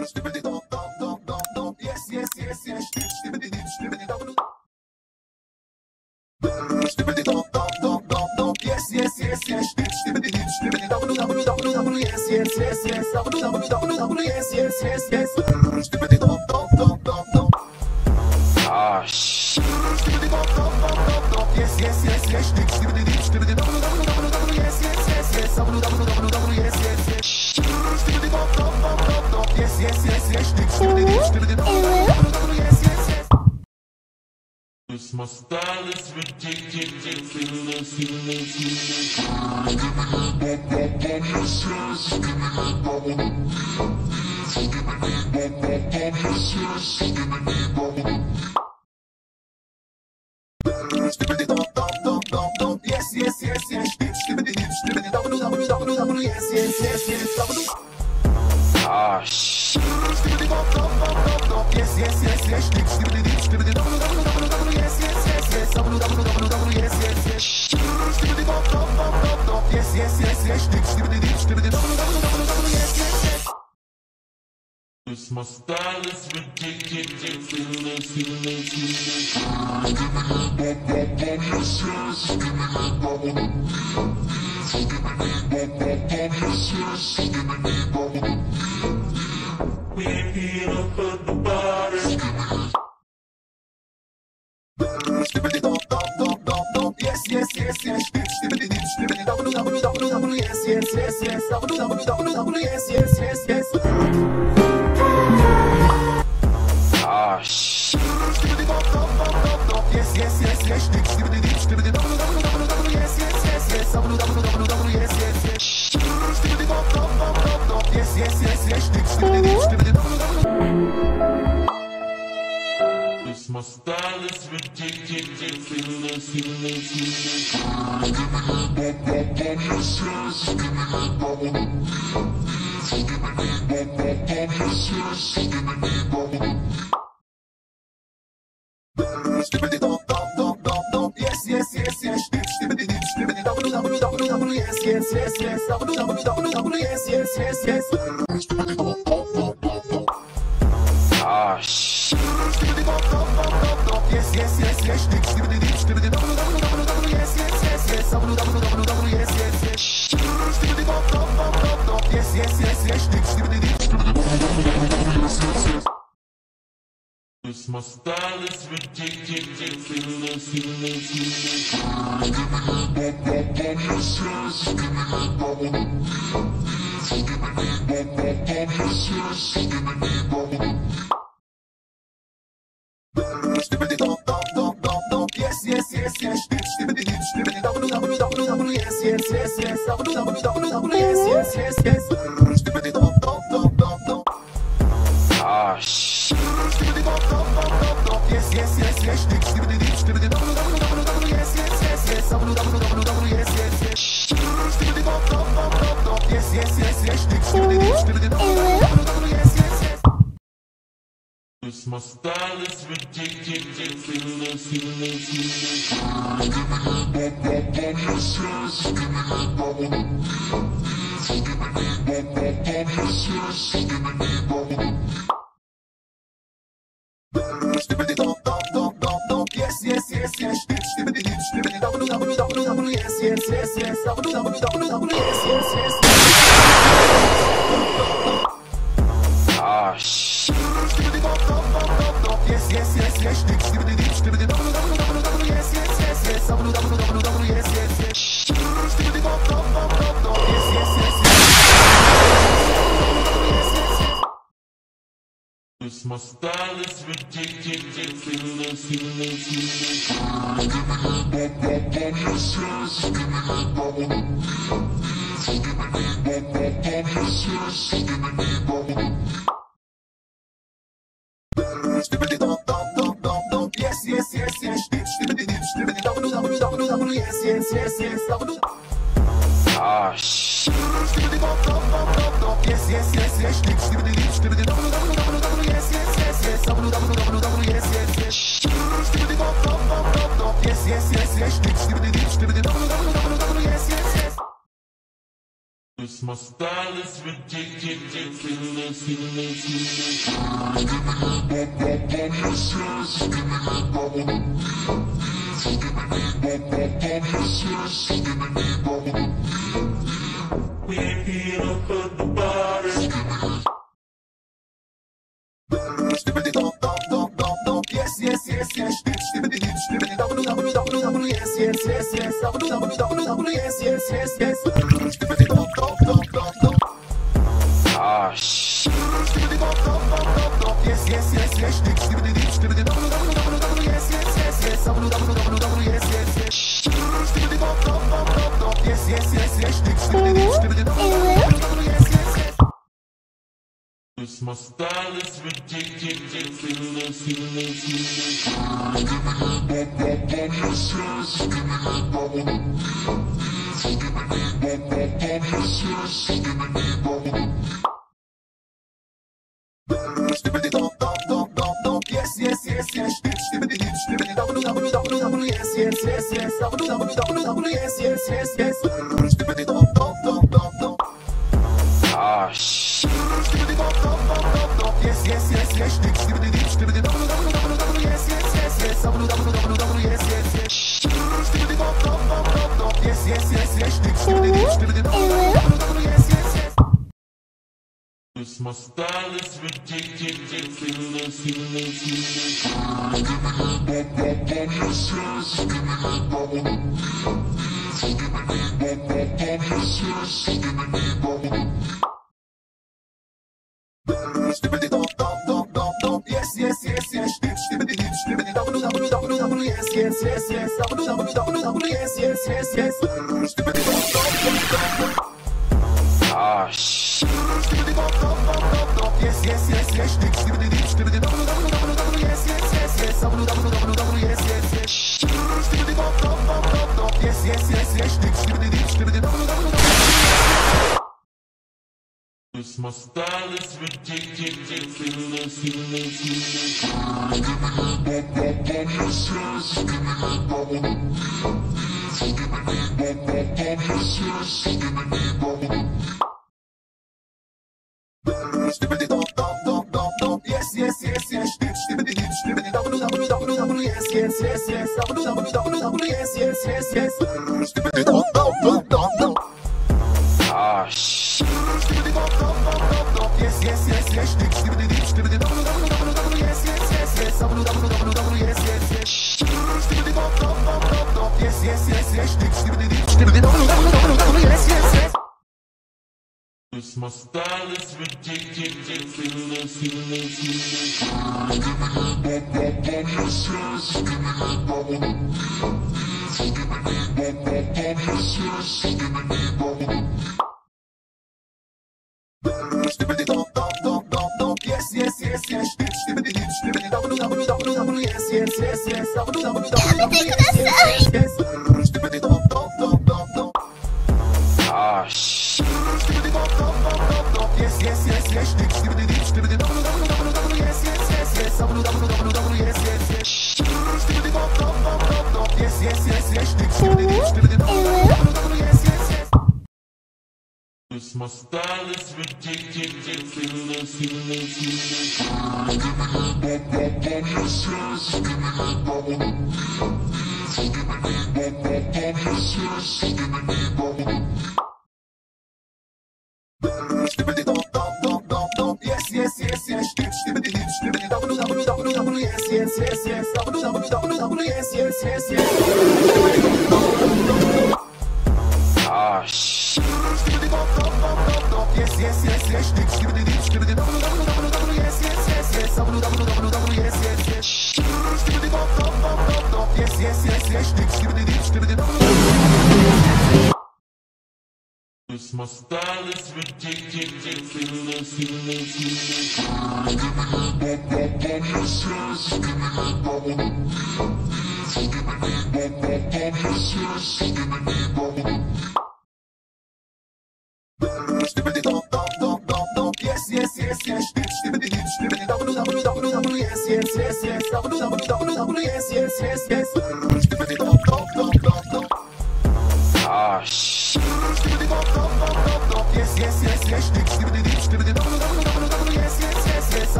Ah, shit. My style is ridiculous. Ah, shit. My style is ridiculous. We ain't here to put the body. Ah, shit. My style is ridiculous. Ah, shit. My style is ridiculous. Ah, shit. My style is ridiculous. Ah, shit. My style is ridiculous. Ah, shit. Cause my style is ridiculous. We ain't here for the body. Yes, yes, yes, yes. WWW, yes, yes, yes, yes. WWW, yes, yes, yes, yes. Ah, shit. Yes, yes, yes, yes. WWW, yes, yes, yes, yes. WWW, yes, yes, yes. Yes, yes, yes, yes. WWW, yes, yes, yes. Cause my style is ridiculous. Yes, yes, yes, yes. WWW, yes, yes, yes, yes. WWW, yes, yes, yes, yes. Ah, shit. Yes, yes, yes, yes. WWW, yes, yes, yes, yes. WWW, yes, yes, yes. Yes, yes, yes, yes. WWW, yes, yes, yes. Cause my style is ridiculous. Yes, yes, yes, yes. WWW, yes, yes, yes, yes. WWW, yes, yes, yes, yes. Ah, shit. Yes, yes, yes, yes. WWW, yes, yes, yes, yes. WWW, yes, yes, yes. Yes, yes, yes, yes. Cause my style is ridiculous. Yes, yes, yes, yes. WWW, yes, yes, yes, yes. WWW, yes, yes, yes, yes. Ah, shit. Yes, yes, yes, yes. WWW, yes, yes, yes, yes. WWW, yes, yes, yes. Yes, yes, yes, yes. WWW, yes, yes, yes. Cause my style is ridiculous. Yes, yes, yes, yes. WWW, yes, yes, yes, yes. WWW, yes, yes, yes, yes. Ah, shit. Yes, yes, yes, yes. WWW, yes, yes, yes, yes. WWW, yes, yes, yes. Yes, yes, yes, yes. WWW, yes, yes, yes. Cause my style is ridiculous. Yes, yes, yes, yes. WWW, yes, yes, yes, yes. WWW, yes, yes, yes, yes. Ah, shit. Yes, yes, yes, yes. WWW, yes, yes, yes, yes. WWW, yes, yes, yes. Yes, yes, yes, yes. Cause my style is ridiculous. Yes, yes, yes, yes. WWW, yes, yes, yes, yes. WWW, yes, yes, yes, yes. Ah, shit.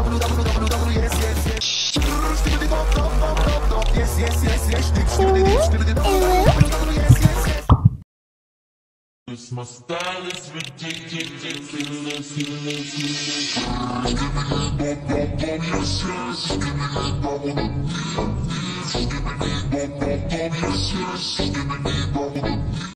yes, yes, yes. Skibbity dop, dop, dop, dop, dop, yes, yes, yes, yes. Skibbity dop, yes, yes, yes. It's my style is ridiculous.